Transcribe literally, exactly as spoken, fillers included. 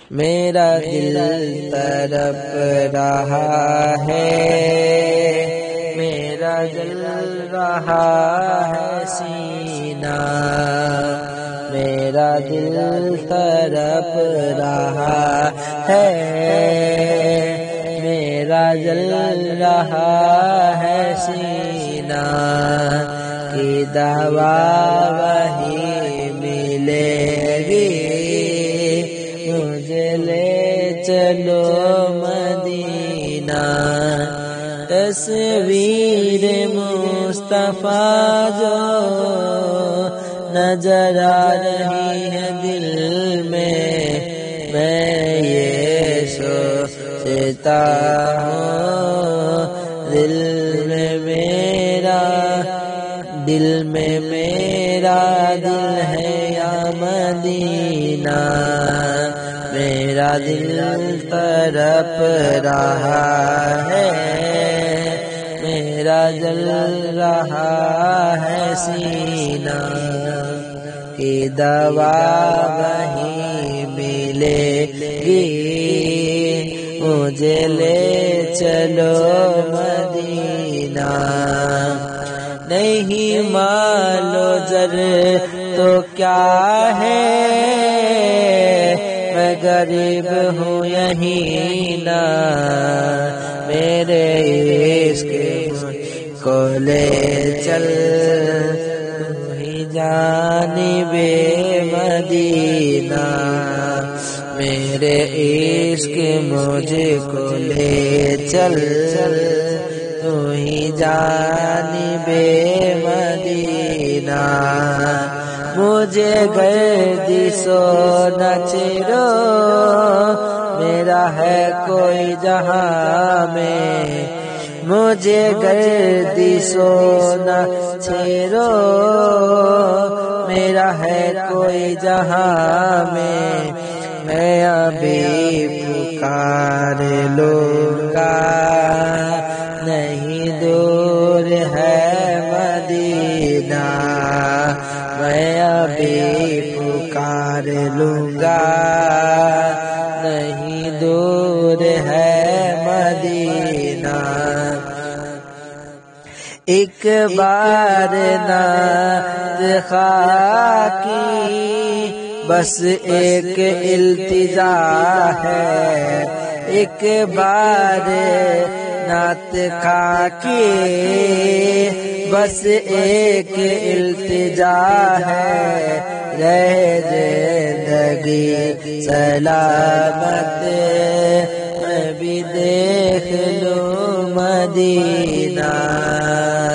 میرا دل تڑپ رہا ہے، میرا جل رہا ہے سینہ، میرا دل تڑپ رہا ہے، میرا جل رہا ہے سینہ، کی دوا وہی ملے گی، مجھے لے چلو مدینہ، تصویر مصطفیٰ جو نظر آ رہی ہے دل میں، میں یہ سوچتا ہوں دل میں میرا، دل میں میرا دل ہے یا مدینہ، میرا دل تڑپ رہا ہے، میرا جل رہا ہے سینہ، کی دوا وہیں ملے گی، مجھے لے چلو مدینہ، نہیں مال و زر تو کیا ہے، میں غریب ہوں یہی نا، میرے عشق کو لے چل تو ہی جانب مدینہ، میرے عشق مجھے کو لے چل تو ہی جانب مدینہ، مجھے گردش نہ چھیڑو، میرا ہے کوئی جہاں میں، مجھے گردش نہ چھیڑو، میرا ہے کوئی جہاں میں، میں ابھی پکار لوں گا، نہیں دور ہے مدینہ، میں ابھی پکار لوں گا، نہیں دور ہے مدینہ، ایک بار ناز خواہ کی بس ایک التجا ہے، ایک بار نعت خواہ کی بس ایک التجا ہے، رہ زندگی سلامت میں بھی دیکھ لوں مدینہ۔